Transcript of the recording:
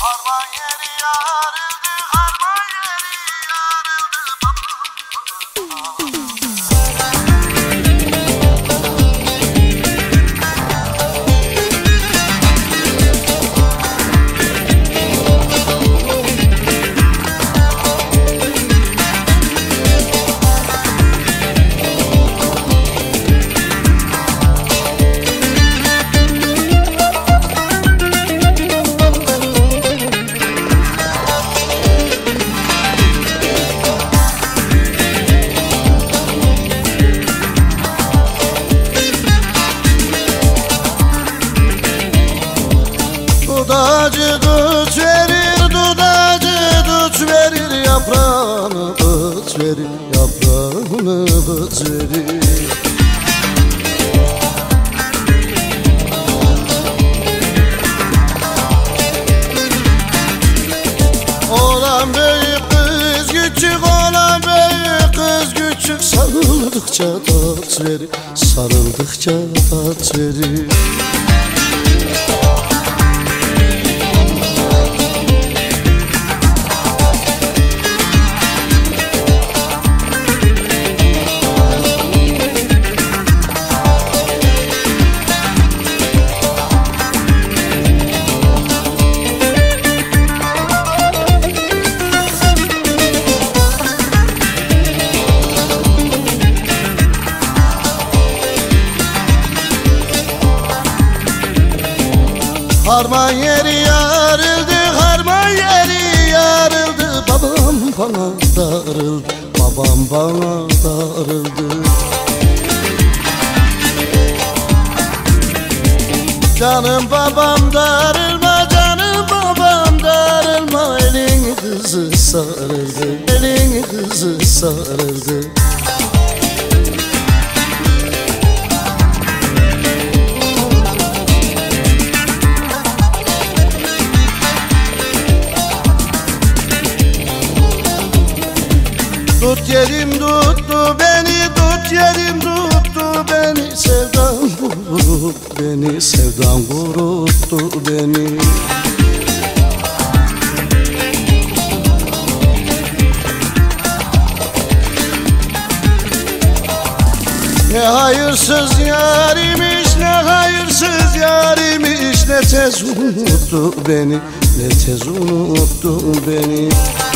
Harman yeri yarıldı, harman yeri yarıldı Dudacı tut verir, dudacı tut verir, yaprağını bıç verir, yaprağını bıç verir. Olan büyük kız küçük, olan büyük kız küçük, sarıldıkça tat verir, sarıldıkça tat verir. Harman yeri yarıldı, harman yeri yarıldı. Babam bana darıldı, babam bana darıldı. Canım babam darılma, canım babam darılma. Elin kızı sarıldı, elin kızı sarıldı. Tut yerim tuttu beni, tut yerim tuttu beni. Sevdan vurut beni, sevdan vuruttu beni. Ne hayırsız yarimiş, ne hayırsız yarimiş. Ne tez unuttu beni, ne tez unuttu beni.